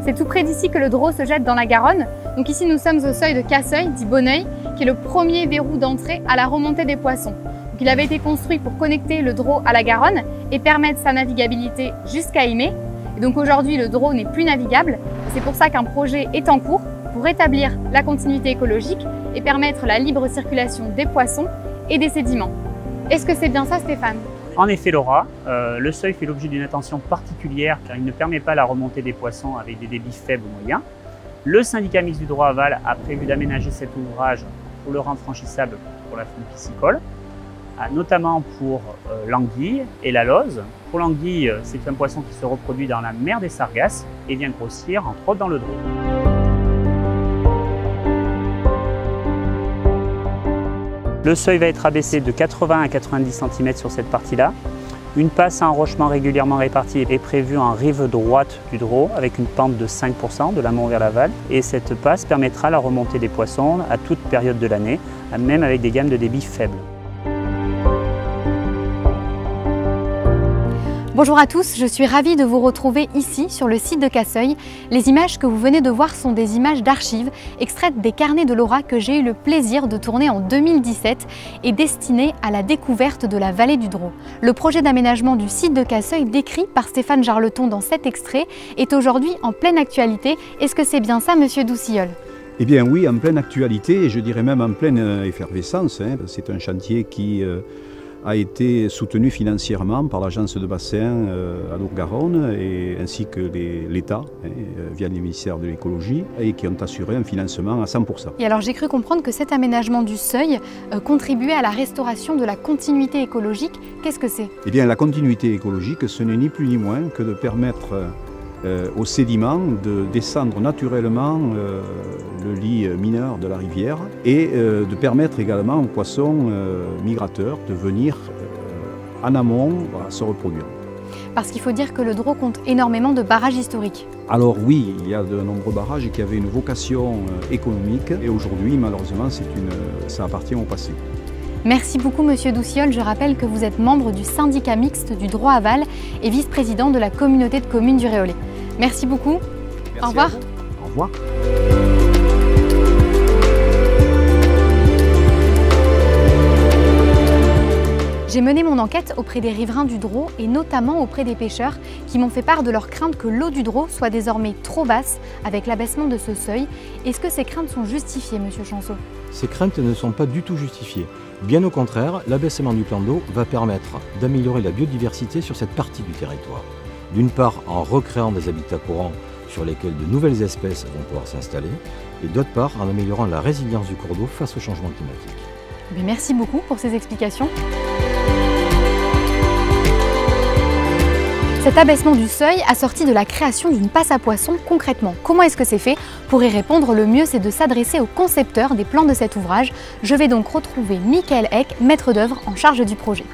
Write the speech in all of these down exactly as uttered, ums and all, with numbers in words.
C'est tout près d'ici que le Dro se jette dans la Garonne. Donc ici, nous sommes au seuil de Casseuil, dit Bonneuil, qui est le premier verrou d'entrée à la remontée des poissons. Donc, il avait été construit pour connecter le Dro à la Garonne et permettre sa navigabilité jusqu'à Aimé. Et donc aujourd'hui, le Dro n'est plus navigable. C'est pour ça qu'un projet est en cours pour rétablir la continuité écologique et permettre la libre circulation des poissons et des sédiments. Est-ce que c'est bien ça, Stéphane? En effet, Laura, euh, le seuil fait l'objet d'une attention particulière car il ne permet pas la remontée des poissons avec des débits faibles ou moyens. Le syndicat mixte du Dro aval a prévu d'aménager cet ouvrage pour le rendre franchissable pour la faune piscicole, notamment pour euh, l'anguille et la lauze. Pour l'anguille, c'est un poisson qui se reproduit dans la mer des Sargasses et vient grossir entre autres dans le Dro. Le seuil va être abaissé de quatre-vingts à quatre-vingt-dix centimètres sur cette partie-là. Une passe à enrochement régulièrement répartie est prévue en rive droite du Dro avec une pente de cinq pour cent de l'amont vers l'aval. Et cette passe permettra la remontée des poissons à toute période de l'année, même avec des gammes de débit faibles. Bonjour à tous, je suis ravie de vous retrouver ici sur le site de Casseuil. Les images que vous venez de voir sont des images d'archives extraites des carnets de Laura que j'ai eu le plaisir de tourner en deux mille dix-sept et destinées à la découverte de la vallée du Dro. Le projet d'aménagement du site de Casseuil décrit par Stéphane Jarleton dans cet extrait est aujourd'hui en pleine actualité. Est-ce que c'est bien ça, monsieur Doucilleul? Eh bien oui, en pleine actualité et je dirais même en pleine effervescence. Hein. C'est un chantier qui euh, a été soutenu financièrement par l'agence de bassin euh, à Lourdes-Garonne et ainsi que l'État hein, via le ministère de l'écologie et qui ont assuré un financement à cent pour cent. Et alors j'ai cru comprendre que cet aménagement du seuil euh, contribuait à la restauration de la continuité écologique. Qu'est-ce que c'est? Eh bien la continuité écologique, ce n'est ni plus ni moins que de permettre euh, aux sédiments de descendre naturellement euh, le lit mineur de la rivière et euh, de permettre également aux poissons euh, migrateurs de venir euh, en amont voilà, se reproduire. Parce qu'il faut dire que le Dro compte énormément de barrages historiques. Alors oui, il y a de nombreux barrages qui avaient une vocation euh, économique et aujourd'hui malheureusement une, ça appartient au passé. Merci beaucoup Monsieur Doucilleul. Je rappelle que vous êtes membre du syndicat mixte du Dro aval et vice-président de la communauté de communes du Réolais. Merci beaucoup. Merci Au revoir. Au revoir. J'ai mené mon enquête auprès des riverains du Dro et notamment auprès des pêcheurs qui m'ont fait part de leur crainte que l'eau du Dro soit désormais trop basse avec l'abaissement de ce seuil. Est-ce que ces craintes sont justifiées, Monsieur Chanceau? Ces craintes ne sont pas du tout justifiées. Bien au contraire, l'abaissement du plan d'eau va permettre d'améliorer la biodiversité sur cette partie du territoire. D'une part en recréant des habitats courants sur lesquels de nouvelles espèces vont pouvoir s'installer et d'autre part en améliorant la résilience du cours d'eau face au changement climatique. Mais merci beaucoup pour ces explications. Cet abaissement du seuil a sorti de la création d'une passe à poissons. Concrètement, comment est-ce que c'est fait? Pour y répondre, le mieux c'est de s'adresser au concepteur des plans de cet ouvrage. Je vais donc retrouver Michael Eck, maître d'œuvre en charge du projet.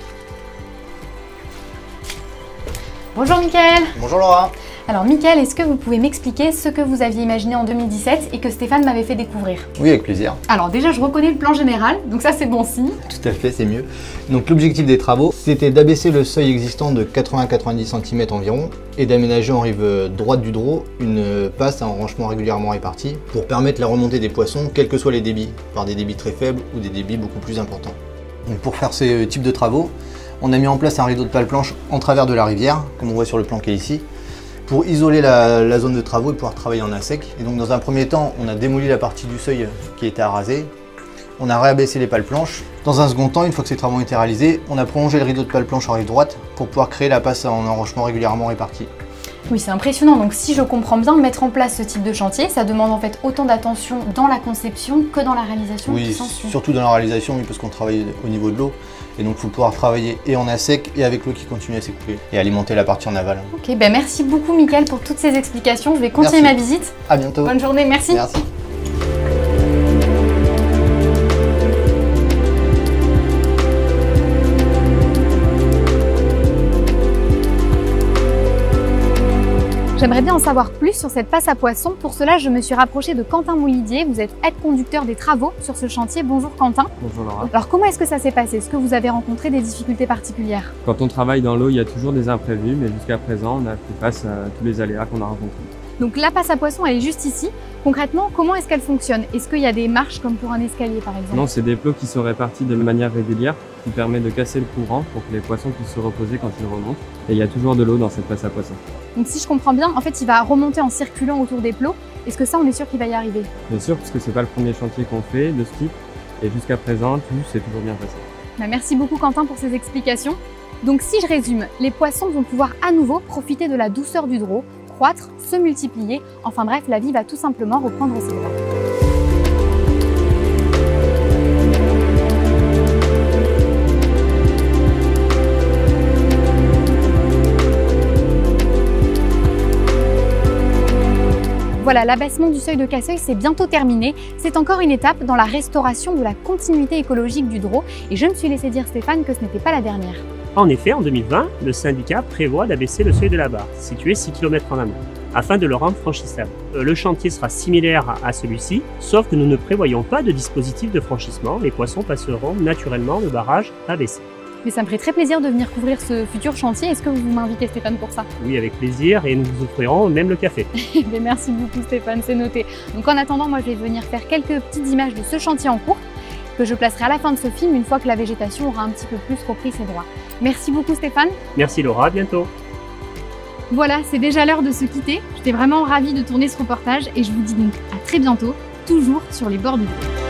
Bonjour Michael. Bonjour Laura. Alors Michael, est-ce que vous pouvez m'expliquer ce que vous aviez imaginé en deux mille dix-sept et que Stéphane m'avait fait découvrir? Oui, avec plaisir. Alors déjà, je reconnais le plan général, donc ça c'est bon signe. Tout à fait, c'est mieux. Donc l'objectif des travaux, c'était d'abaisser le seuil existant de quatre-vingts à quatre-vingt-dix centimètres environ et d'aménager en rive droite du Dro une passe à enrochement régulièrement répartie pour permettre la remontée des poissons, quels que soient les débits, par des débits très faibles ou des débits beaucoup plus importants. Donc pour faire ce type de travaux, on a mis en place un rideau de pale planche en travers de la rivière, comme on voit sur le plan qui est ici, pour isoler la, la zone de travaux et pouvoir travailler en à sec. Et donc dans un premier temps, on a démoli la partie du seuil qui était à raser. On a réabaissé les pales planches. Dans un second temps, une fois que ces travaux ont été réalisés, on a prolongé le rideau de pale planche en rive droite pour pouvoir créer la passe en enrochement régulièrement répartie. Oui, c'est impressionnant. Donc si je comprends bien, mettre en place ce type de chantier, ça demande en fait autant d'attention dans la conception que dans la réalisation. Oui, surtout dans la réalisation, oui, parce qu'on travaille au niveau de l'eau. Et donc il faut pouvoir travailler et en à sec et avec l'eau qui continue à s'écouler et alimenter la partie en aval. Ok, ben merci beaucoup Michael pour toutes ces explications. Je vais continuer merci. ma visite. À bientôt. Bonne journée, merci. Merci. J'aimerais bien en savoir plus sur cette passe à poissons. Pour cela, je me suis rapprochée de Quentin Moulidier. Vous êtes aide-conducteur des travaux sur ce chantier. Bonjour Quentin. Bonjour Laura. Alors comment est-ce que ça s'est passé? Est-ce que vous avez rencontré des difficultés particulières? Quand on travaille dans l'eau, il y a toujours des imprévus, mais jusqu'à présent, on a fait face à tous les aléas qu'on a rencontrés. Donc la passe à poisson, elle est juste ici. Concrètement, comment est-ce qu'elle fonctionne? Est-ce qu'il y a des marches comme pour un escalier par exemple? Non, c'est des plots qui sont répartis de manière régulière, qui permet de casser le courant pour que les poissons puissent se reposer quand ils remontent. Et il y a toujours de l'eau dans cette passe à poisson. Donc si je comprends bien, en fait il va remonter en circulant autour des plots. Est-ce que ça on est sûr qu'il va y arriver? Bien sûr, puisque c'est pas le premier chantier qu'on fait de ce type. Et jusqu'à présent, tout s'est toujours bien passé. Bah, merci beaucoup Quentin pour ces explications. Donc si je résume, les poissons vont pouvoir à nouveau profiter de la douceur du draw, croître, se multiplier, enfin bref, la vie va tout simplement reprendre ses droits. Voilà, l'abaissement du seuil de Casseuil, c'est bientôt terminé. C'est encore une étape dans la restauration de la continuité écologique du draw. Et je me suis laissé dire, Stéphane, que ce n'était pas la dernière. En effet, en deux mille vingt, le syndicat prévoit d'abaisser le seuil de la barre, situé six kilomètres en amont, afin de le rendre franchissable. Le chantier sera similaire à celui-ci, sauf que nous ne prévoyons pas de dispositif de franchissement. Les poissons passeront naturellement le barrage abaissé. Mais ça me ferait très plaisir de venir couvrir ce futur chantier. Est-ce que vous m'invitez Stéphane pour ça? Oui, avec plaisir, et nous vous offrirons même le café. Mais merci beaucoup Stéphane, c'est noté. Donc en attendant, moi je vais venir faire quelques petites images de ce chantier en cours, que je placerai à la fin de ce film, une fois que la végétation aura un petit peu plus repris ses droits. Merci beaucoup Stéphane. Merci Laura, à bientôt. Voilà, c'est déjà l'heure de se quitter. J'étais vraiment ravie de tourner ce reportage et je vous dis donc à très bientôt, toujours sur les bords du lac.